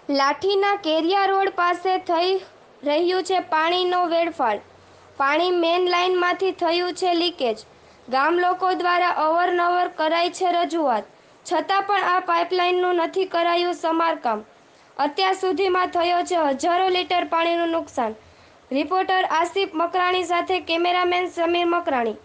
લાઠીના Keriya road પાસે થઈ રહ્યું છે પાણીનો વેડફાટ. પાણી મેઇન લાઇનમાંથી થયું છે લીકેજ. ગામ લોકો દ્વારા અવારનવાર કરાઈ છે રજૂઆત, છતાં પણ આ પાઇપલાઇનનું નથી કરાયું સમારકામ. અત્યાર સુધીમાં થયો છે હજારો લીટર પાણીનું નુકસાન. રિપોર્ટર આસિફ મકરાણી સાથે કેમેરામેન સમીર મકરાણી.